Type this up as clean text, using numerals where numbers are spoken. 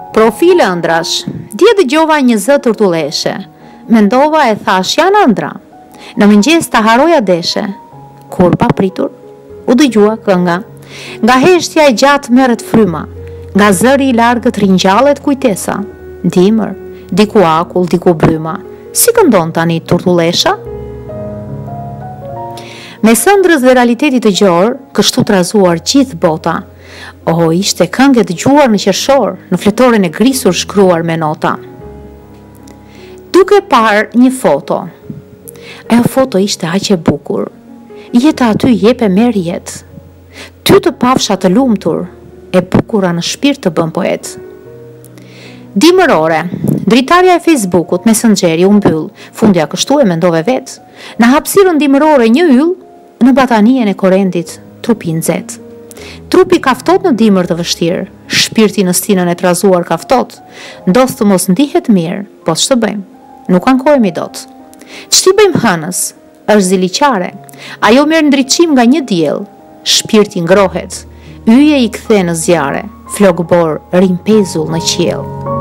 Profile ëndrash. Dje dëgjova një zë turtulleshe. Mendova e thash janë ëndra. Në mëngjes ta haroja deshe. Kur pa pritur, u dëgjua kënga. Nga heshtja e gjatë merret fryma. Nga zëri i largët ringjallet kujtesa. Dimër, diku akull, diku bryma. Si këndon tani turtullesha? Me sëndrës dhe realitetit të gjorë, kështu të razuar gjithë bota. Ishte këngë e dëgjuar në qershor, në fletoren e grisur shkruar me nota. Duke parë një foto. Ajo foto ishte aq e bukur. Jeta aty jep e merr jetë. Ty të pafsha të lumtur, e bukura në shpirt të bën poet. Dimërore, dritarja e Facebookut, Messengeri u mbyll, fundja kështu e mendove vetë. Në hapësirën dimërore një yll, në batanien e korrendit, trupi nxehtë. Trupi kaftot në dimër të vështirë, shpirti në stinën e trazuar kaftot, ndos të mos ndihet mirë, po ç'të bëjmë? Nuk ankohemi dot. Ç'ti bëjmë hënës? Është ziliqare. Ajo merr ndriçim nga një diell, shpirti ngrohet, yje i kthe në zjarre, flok bor rimpezull në qiell.